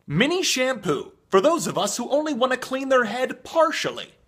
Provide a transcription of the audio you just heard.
Mini shampoo, for those of us who only want to clean their head partially.